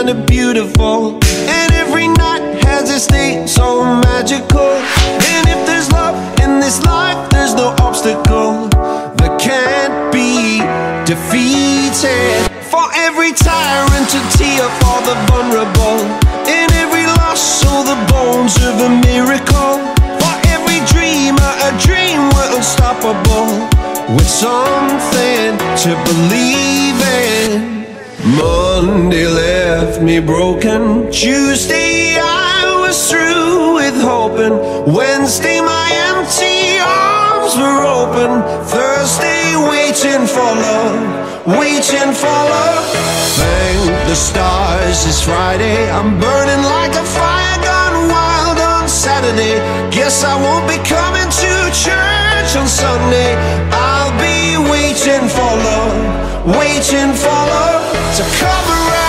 kinda beautiful, and every night has its day so magical. And if there's love in this life, there's no obstacle that can't be defeated. For every tyrant to tear for the vulnerable, in every loss so the bones of a miracle. For every dreamer a dream, we're unstoppable, with something to believe in. Monday left me broken, Tuesday I was through with hoping, Wednesday my empty arms were open, Thursday waiting for love, waiting for love. Thank the stars it's Friday, I'm burning like a fire gone wild on Saturday. Guess I won't be coming to church on Sunday. I'll be waiting for love, waiting for love to come around.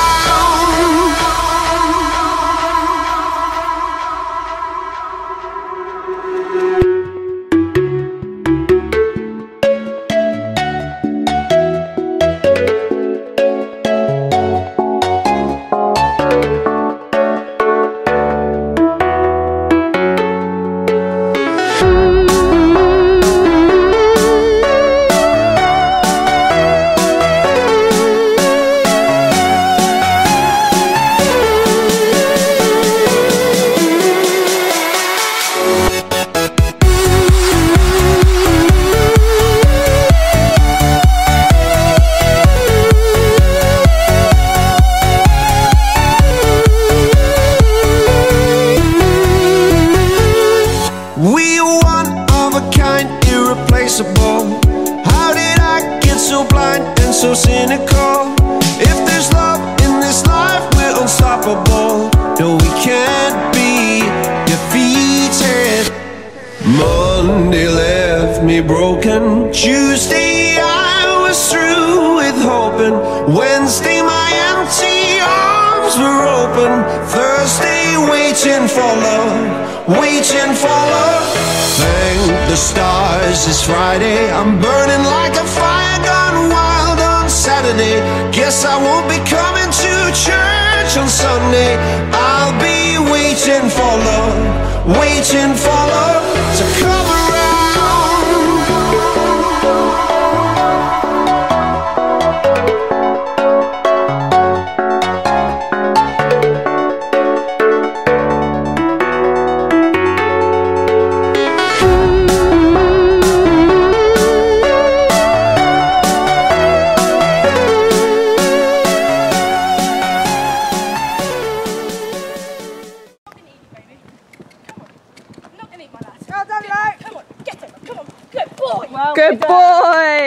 How did I get so blind and so cynical? If there's love in this life, we're unstoppable. No, we can't be defeated. Monday left me broken, Tuesday I was through with hoping, Wednesday my empty arms were open, Thursday waiting for love, waiting for love. Thank the stars it's Friday, I'm burning like a fire gone wild on Saturday. Guess I won't be coming to church on Sunday. I'll be waiting for love, waiting for love to come around. Good boy!